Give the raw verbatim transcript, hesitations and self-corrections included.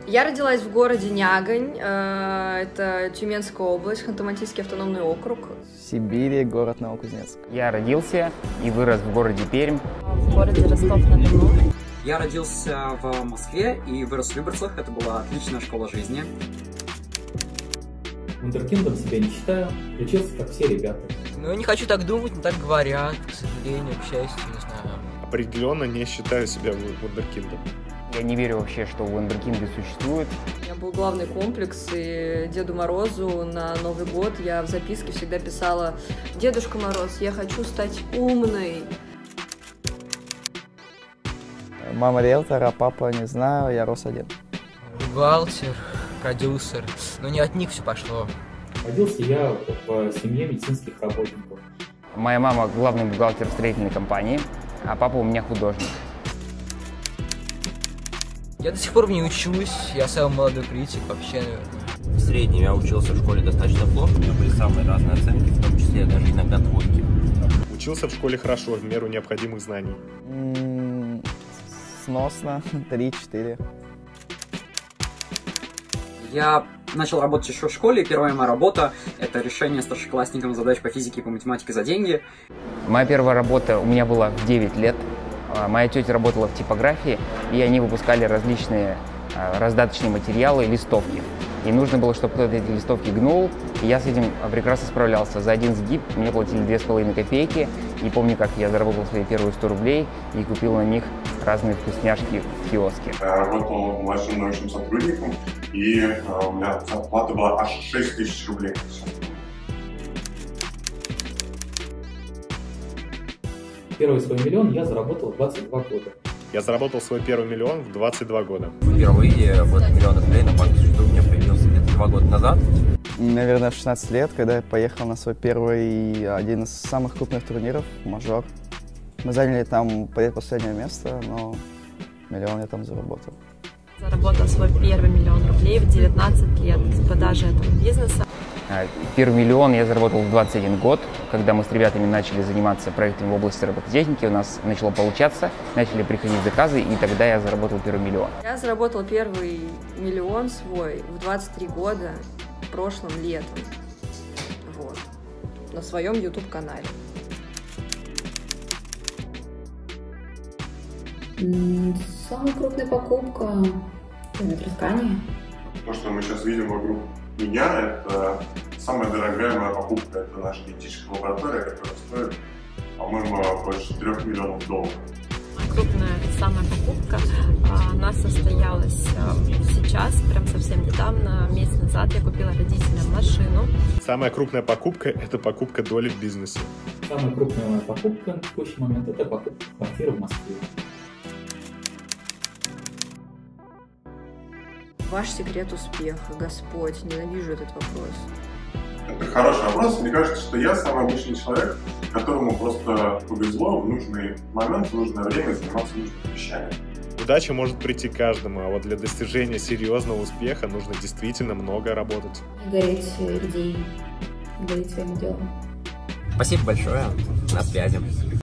Я родилась в городе Нягань, это Тюменская область, Ханты-Мансийский автономный округ. В Сибири, город Новокузнецк. Я родился и вырос в городе Пермь. В городе Ростов-на-Дону. Я родился в Москве и вырос в Люберцах, это была отличная школа жизни. Вундеркиндом себя не считаю, учился как все ребята. Ну, я не хочу так думать, но так говорят, к сожалению, к счастью, не знаю. Определенно не считаю себя вундеркиндом. Я не верю вообще, что вундеркинды существуют. У меня был главный комплекс, и Деду Морозу на Новый год я в записке всегда писала: «Дедушка Мороз, я хочу стать умной». Мама риэлтор, а папа не знаю, я рос один. Бухгалтер, продюсер, но не от них все пошло. Родился я в семье медицинских работников. Моя мама главный бухгалтер в строительной компании, а папа у меня художник. Я до сих пор не учусь, я самый молодой критик вообще, наверное. В среднем я учился в школе достаточно плохо, у меня были самые разные оценки, в том числе даже иногда двойки. Учился в школе хорошо, в меру необходимых знаний. М-м, сносно, три-четыре. Я начал работать еще в школе, и первая моя работа – это решение старшеклассникам задач по физике и по математике за деньги. Моя первая работа у меня была в девять лет. Моя тетя работала в типографии, и они выпускали различные раздаточные материалы, листовки. И нужно было, чтобы кто-то эти листовки гнул, и я с этим прекрасно справлялся. За один сгиб мне платили две с половиной копейки, и помню, как я заработал свои первые сто рублей и купил на них разные вкусняшки в киоске. Я работал младшим научным сотрудником, и у меня зарплата была аж шесть тысяч рублей. Первый свой миллион я заработал в двадцать два года. Я заработал свой первый миллион в двадцать два года. Впервые вот миллион рублей на банковском счету у меня появился где-то два года назад. Наверное, в шестнадцать лет, когда я поехал на свой первый, один из самых крупных турниров, мажор. Мы заняли там предпоследнее место, но миллион я там заработал. Заработал свой первый миллион рублей в девятнадцать лет с продажи этого бизнеса. Первый миллион я заработал в двадцать один год, когда мы с ребятами начали заниматься проектами в области робототехники, у нас начало получаться, начали приходить заказы, и тогда я заработал первый миллион. Я заработал первый миллион свой в двадцать три года, прошлым летом, вот, на своем ютуб-канале. Самая крупная покупка – метроткани. То, что мы сейчас видим вокруг меня, это самая дорогая моя покупка. Это наша генетическая лаборатория, которая стоит, по-моему, больше трех миллионов долларов. Крупная самая покупка, она состоялась сейчас, прям совсем недавно, месяц назад я купила родителям машину. Самая крупная покупка – это покупка доли в бизнесе. Самая крупная моя покупка на текущий момент – это покупка квартиры в Москве. Ваш секрет успеха, Господь, ненавижу этот вопрос. Это хороший вопрос. Мне кажется, что я самый обычный человек, которому просто повезло в нужный момент, в нужное время заниматься нужными вещами. Удача может прийти каждому, а вот для достижения серьезного успеха нужно действительно много работать. Не гореть идеей, гореть своим делом. Спасибо большое, на связи.